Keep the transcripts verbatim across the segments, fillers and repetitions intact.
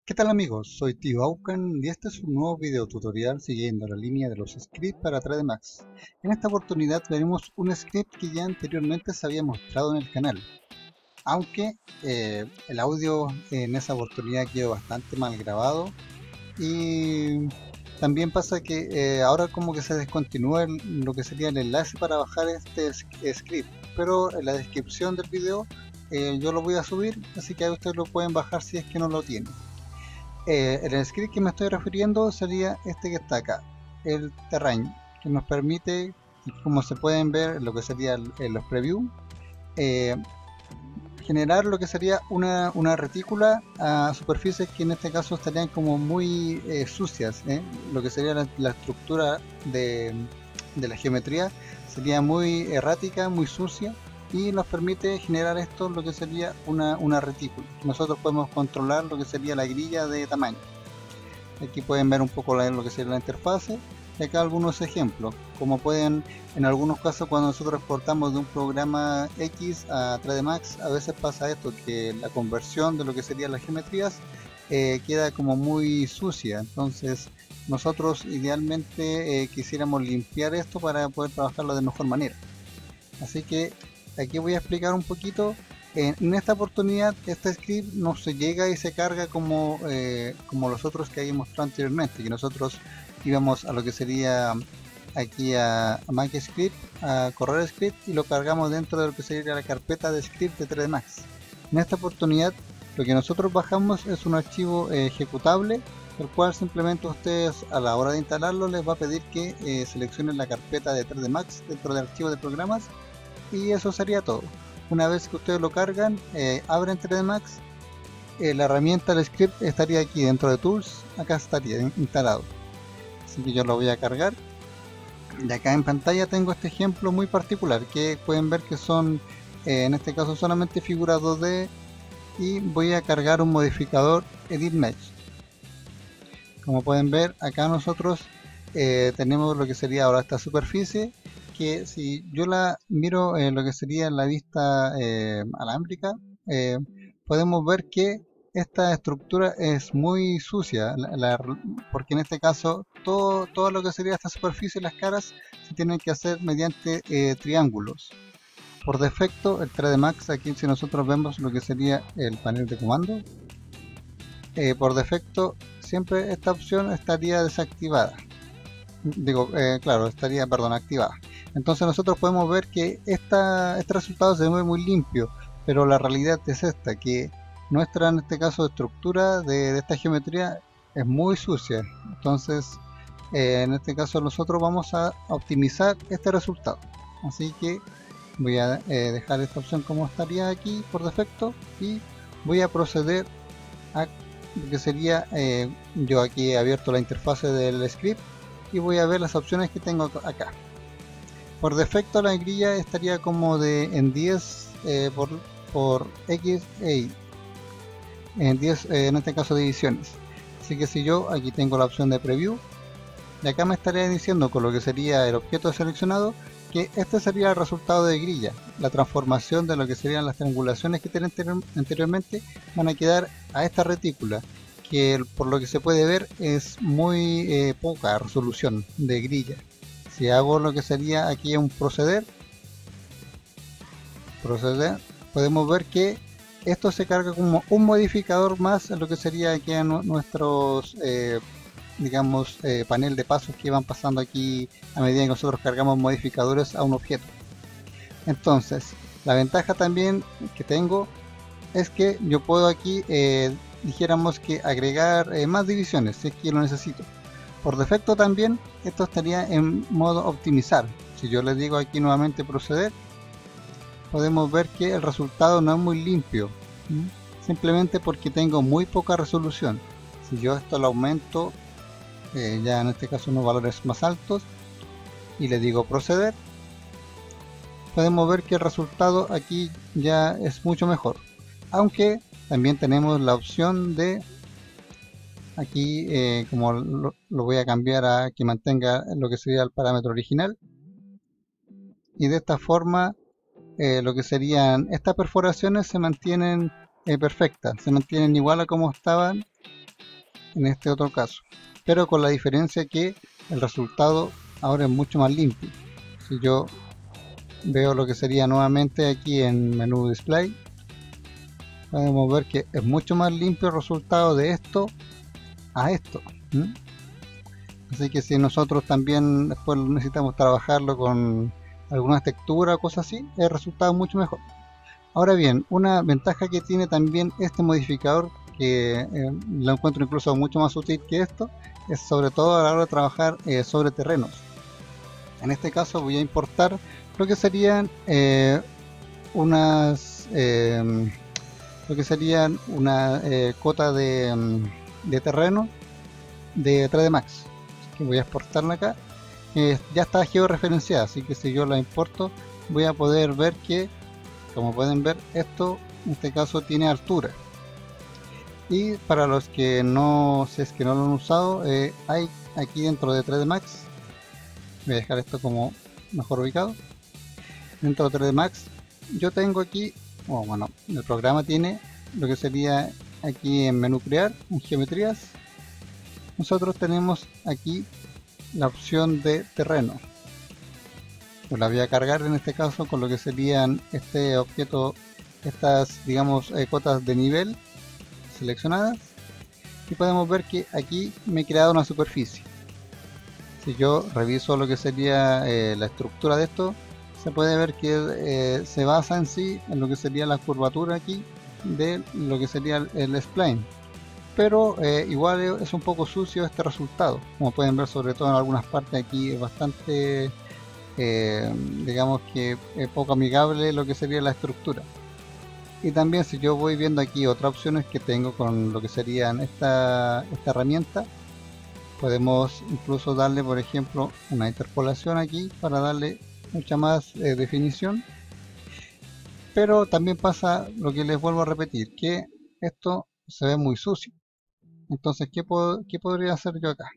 ¿Qué tal amigos? Soy Tío Aucan y este es un nuevo video tutorial siguiendo la línea de los scripts para tres D Max. En esta oportunidad veremos un script que ya anteriormente se había mostrado en el canal, aunque eh, el audio en esa oportunidad quedó bastante mal grabado y también pasa que eh, ahora como que se descontinúa el- lo que sería el enlace para bajar este s- script, pero en la descripción del video eh, yo lo voy a subir, así que ahí ustedes lo pueden bajar si es que no lo tienen. Eh, el script que me estoy refiriendo sería este que está acá, el terrain, que nos permite, como se pueden ver en lo que sería el- en los preview, eh, generar lo que sería una, una retícula a superficies que en este caso estarían como muy eh, sucias, ¿eh? Lo que sería la, la estructura de, de la geometría sería muy errática, muy sucia, y nos permite generar esto lo que sería una, una retícula. Nosotros podemos controlar lo que sería la grilla de tamaño. Aquí pueden ver un poco la- lo que sería la interfase y acá algunos ejemplos. Como pueden, en algunos casos cuando nosotros exportamos de un programa X a tres D Max, a veces pasa esto, que la conversión de lo que serían las geometrías eh, queda como muy sucia. Entonces nosotros idealmente eh, quisiéramos limpiar esto para poder trabajarlo de mejor manera. Así que aquí voy a explicar un poquito. En, en esta oportunidad este script no se llega y se carga como, eh, como los otros que había mostrado anteriormente, que nosotros íbamos a lo que sería aquí a, a Mac Script, a correr script, y lo cargamos dentro de lo que sería la carpeta de script de tres D Max. En esta oportunidad lo que nosotros bajamos es un archivo eh, ejecutable, el cual simplemente ustedes a la hora de instalarlo les va a pedir que eh, seleccionen la carpeta de tres D Max dentro del archivo de programas, y eso sería todo. Una vez que ustedes lo cargan, eh, abren tres D Max, eh, la herramienta del script estaría aquí dentro de Tools, acá estaría instalado. Así que yo lo voy a cargar. Y acá en pantalla tengo este ejemplo muy particular, que pueden ver que son, eh, en este caso solamente figuras dos D, y voy a cargar un modificador Edit Mesh. Como pueden ver, acá nosotros eh, tenemos lo que sería ahora esta superficie, que si yo la miro en lo que sería la vista eh, alámbrica, eh, podemos ver que esta estructura es muy sucia, la- la- porque en este caso todo, todo lo que sería esta superficie, las caras, se tienen que hacer mediante eh, triángulos. Por defecto, el tres D Max, aquí si nosotros vemos lo que sería el panel de comando, eh, por defecto siempre esta opción estaría desactivada. Digo, eh, claro, estaría, perdón, activada. Entonces nosotros podemos ver que esta, este resultado se ve muy limpio, pero la realidad es esta, que nuestra, en este caso, estructura de, de esta geometría es muy sucia. Entonces, eh, en este caso nosotros vamos a optimizar este resultado. Así que voy a eh, dejar esta opción como estaría aquí por defecto, y voy a proceder a que sería, eh, yo aquí he abierto la interfase del script y voy a ver las opciones que tengo acá. Por defecto la grilla estaría como de en diez eh, por, por X e Y, en diez eh, en este caso divisiones. Así que si yo aquí tengo la opción de preview, y acá me estaría diciendo con lo que sería el objeto seleccionado que este sería el resultado de grilla. La transformación de lo que serían las triangulaciones que tienen anteriormente van a quedar a esta retícula, que por lo que se puede ver es muy eh, poca resolución de grilla. Si hago lo que sería aquí un proceder, proceder, podemos ver que esto se carga como un modificador más en lo que sería aquí en nuestros eh, digamos, eh, panel de pasos que van pasando aquí a medida que nosotros cargamos modificadores a un objeto. Entonces, la ventaja también que tengo es que yo puedo aquí, eh, dijéramos que agregar eh, más divisiones si es que lo necesito. Por defecto también esto estaría en modo optimizar. Si yo le digo aquí nuevamente proceder, podemos ver que el resultado no es muy limpio, ¿sí? Simplemente porque tengo muy poca resolución. Si yo esto lo aumento, eh, ya en este caso unos valores más altos, y le digo proceder, podemos ver que el resultado aquí ya es mucho mejor, aunque también tenemos la opción de aquí, eh, como lo, lo voy a cambiar a que mantenga lo que sería el parámetro original, y de esta forma eh, lo que serían estas perforaciones se mantienen eh, perfectas, se mantienen igual a como estaban en este otro caso, pero con la diferencia que el resultado ahora es mucho más limpio. Si yo veo lo que sería nuevamente aquí en menú display, podemos ver que es mucho más limpio el resultado de esto a esto. ¿Mm? Así que si nosotros también después necesitamos trabajarlo con algunas texturas o cosas así, el resultado es mucho mejor. Ahora bien, una ventaja que tiene también este modificador, que eh, lo encuentro incluso mucho más útil que esto, es sobre todo a la hora de trabajar eh, sobre terrenos. En este caso voy a importar lo que serían eh, unas eh, lo que serían una eh, cota de, de terreno de tres D Max. Así que voy a exportarla acá. Eh, ya está georreferenciada, así que si yo la importo voy a poder ver que, como pueden ver, esto en este caso tiene altura. Y para los que no, si es que no lo han usado, eh, hay aquí dentro de tres D Max, voy a dejar esto como mejor ubicado, dentro de tres D Max yo tengo aquí, oh, bueno, el programa tiene lo que sería aquí en menú crear, en geometrías, nosotros tenemos aquí la opción de terreno. Yo la voy a cargar en este caso con lo que serían este objeto, estas digamos eh, cotas de nivel seleccionadas, y podemos ver que aquí me he creado una superficie. Si yo reviso lo que sería eh, la estructura de esto, se puede ver que eh, se basa en sí en lo que sería la curvatura aquí de lo que sería el, el spline, pero eh, igual es un poco sucio este resultado. Como pueden ver, sobre todo en algunas partes aquí es bastante eh, digamos que es poco amigable lo que sería la estructura. Y también si yo voy viendo aquí otras opciones que tengo con lo que serían esta, esta herramienta, podemos incluso darle por ejemplo una interpolación aquí para darle mucha más eh, definición. Pero también pasa lo que les vuelvo a repetir, que esto se ve muy sucio. Entonces, ¿qué, puedo, qué podría hacer yo acá?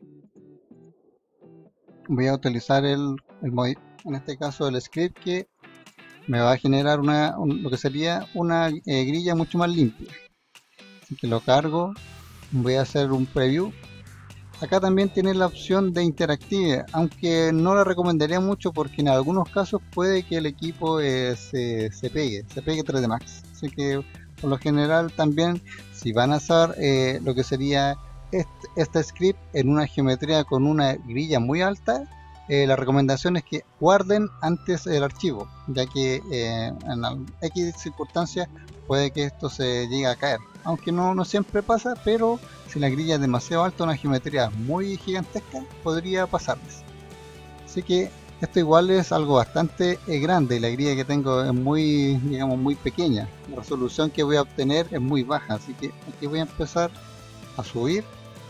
Voy a utilizar el, el en este caso el script que me va a generar una, un, lo que sería una eh, grilla mucho más limpia. Así que lo cargo, voy a hacer un preview. Acá también tiene la opción de interactividad, aunque no la recomendaría mucho porque en algunos casos puede que el equipo eh, se, se pegue, se pegue tres D Max. Así que por lo general también si van a hacer eh, lo que sería este, este script en una geometría con una grilla muy alta, eh, la recomendación es que guarden antes el archivo, ya que eh, en X circunstancias puede que esto se llegue a caer, aunque no, no siempre pasa, pero si la grilla es demasiado alta, una geometría muy gigantesca, podría pasarles. Así que esto igual es algo bastante eh, grande, y la grilla que tengo es muy, digamos, muy pequeña. La resolución que voy a obtener es muy baja, así que aquí voy a empezar a subir.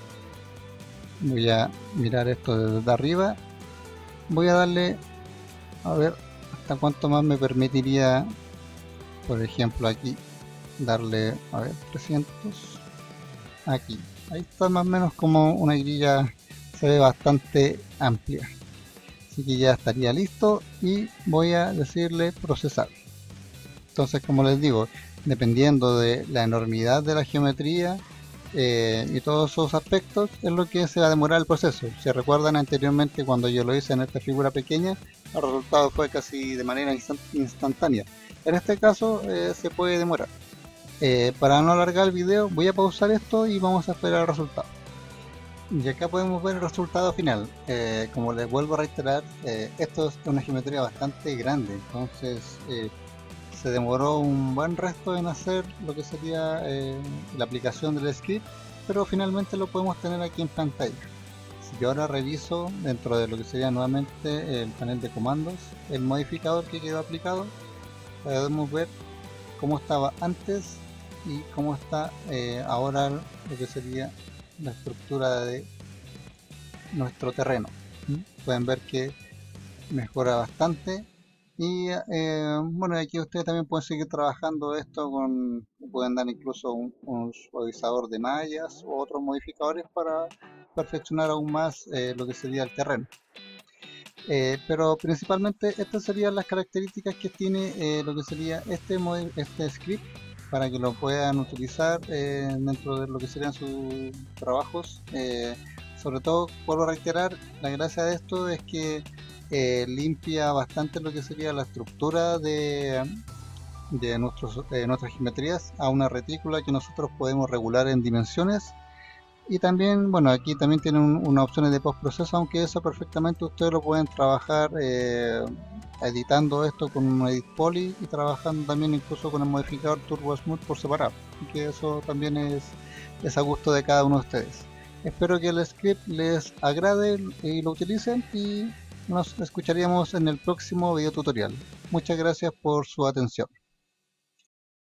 Voy a mirar esto desde arriba. Voy a darle, a ver hasta cuánto más me permitiría, por ejemplo aquí, darle, a ver, trescientos. Aquí, ahí está más o menos como una grilla, se ve bastante amplia. Así que ya estaría listo y voy a decirle procesar. Entonces, como les digo, dependiendo de la enormidad de la geometría eh, y todos esos aspectos, es lo que se va a demorar el proceso. Si recuerdan anteriormente cuando yo lo hice en esta figura pequeña, el resultado fue casi de manera instantánea. En este caso eh, se puede demorar. Eh, para no alargar el video, voy a pausar esto y vamos a esperar el resultado. Y acá podemos ver el resultado final. Eh, como les vuelvo a reiterar, eh, esto es una geometría bastante grande, entonces eh, se demoró un buen resto en hacer lo que sería eh, la aplicación del script, pero finalmente lo podemos tener aquí en pantalla. Si yo ahora reviso dentro de lo que sería nuevamente el panel de comandos, el modificador que quedó aplicado, podemos ver cómo estaba antes y cómo está eh, ahora lo que sería la estructura de nuestro terreno. ¿Mm? Pueden ver que mejora bastante y eh, bueno, aquí ustedes también pueden seguir trabajando esto con, pueden dar incluso un, un suavizador de mallas u otros modificadores para perfeccionar aún más eh, lo que sería el terreno. Eh, pero principalmente estas serían las características que tiene eh, lo que sería este, este script. para que lo puedan utilizar eh, dentro de lo que serían sus trabajos. Eh, sobre todo, vuelvo a reiterar, la gracia de esto es que eh, limpia bastante lo que sería la estructura de, de nuestros, eh, nuestras geometrías a una retícula que nosotros podemos regular en dimensiones. Y también, bueno, aquí también tienen un, unas opciones de postproceso, aunque eso perfectamente ustedes lo pueden trabajar eh, editando esto con un Edit Poly y trabajando también incluso con el modificador Turbo Smooth por separado, que eso también es, es a gusto de cada uno de ustedes. Espero que el script les agrade y lo utilicen, y nos escucharíamos en el próximo video tutorial. Muchas gracias por su atención.